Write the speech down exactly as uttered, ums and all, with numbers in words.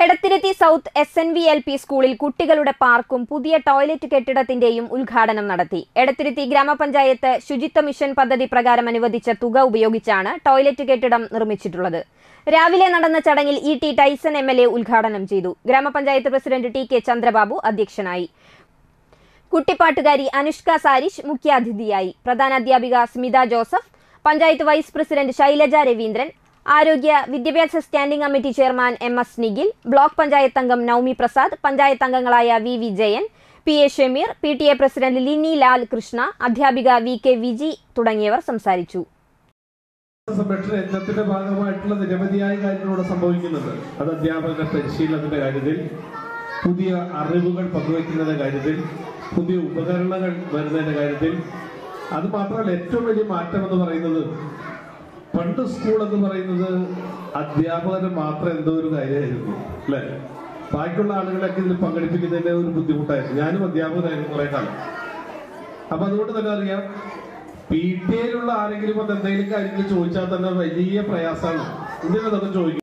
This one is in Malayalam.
Edathiruthy south S N V L P സ്കൂളിൽ കുട്ടികളുടെ പാർക്കും പുതിയ ടോയ്ലറ്റ് കെട്ടിടത്തിന്റെയും ഉദ്ഘാടനം നടത്തി. എടത്തിരുത്തി ഗ്രാമപഞ്ചായത്ത് ശുചിത്വ മിഷൻ പദ്ധതി പ്രകാരം അനുവദിച്ച തുക ഉപയോഗിച്ചാണ് ടോയ്ലറ്റ് കെട്ടിടം നിർമ്മിച്ചിട്ടുള്ളത്. രാവിലെ നടന്ന ചടങ്ങിൽ E T Taison M L A ഉദ്ഘാടനം ചെയ്തു. ഗ്രാമപഞ്ചായത്ത് പ്രസിഡന്റ് ടി കെ ചന്ദ്രബാബു അധ്യക്ഷനായി. കുട്ടിപ്പാട്ടുകാരി അനുഷ്ക സാരിഷ് മുഖ്യാതിഥിയായി. പ്രധാനാധ്യാപിക Smitha Joseph, panchayat vice president Shailaja Raveendran, ആരോഗ്യ വിദ്യാഭ്യാസ standing committee chairman M S Nikhil, block panchayat അംഗം നൌമി പ്രസാദ്, പഞ്ചായത്ത് അംഗങ്ങളായ V V Jayan, P A Shameer, P T A president Lini Lal Krishna, അധ്യാപിക വി കെ വിജി തുടങ്ങിയവർ സംസാരിച്ചു. യജ്ഞത്തിന്റെ ഭാഗമായിട്ടുള്ള നിരവധിയായ കാര്യങ്ങളോട് സംഭവിക്കുന്നുണ്ട്. അത് അധ്യാപക പരിശീലനത്തിന്റെ കാര്യത്തിൽ, പുതിയ അറിവുകൾ പങ്കുവയ്ക്കുന്നതിന്റെ കാര്യത്തിൽ, പുതിയ ഉപകരണങ്ങൾ വരുന്നതിന്റെ കാര്യത്തിൽ. അത് മാത്രമല്ല, ഏറ്റവും വലിയ മാറ്റം എന്ന് പറയുന്നത്, പണ്ട് സ്കൂൾ എന്ന് പറയുന്നത് അധ്യാപകന് മാത്രം എന്തോ ഒരു കാര്യമായിരുന്നു അല്ലെ. ബാക്കിയുള്ള ആളുകളൊക്കെ ഇതിൽ പങ്കെടുപ്പിക്കുന്നതിന്റെ ഒരു ബുദ്ധിമുട്ടായിരുന്നു. ഞാനും അധ്യാപകനായിരുന്നു കുറെ കാലം. അപ്പൊ അതുകൊണ്ട് തന്നെ അറിയാം, പി ടി എയിലുള്ള ആരെങ്കിലും അത് എന്തെങ്കിലും കാര്യങ്ങൾ ചോദിച്ചാൽ തന്നെ വലിയ പ്രയാസമാണ്. എന്തിനാ അതൊക്കെ ചോദിക്കും.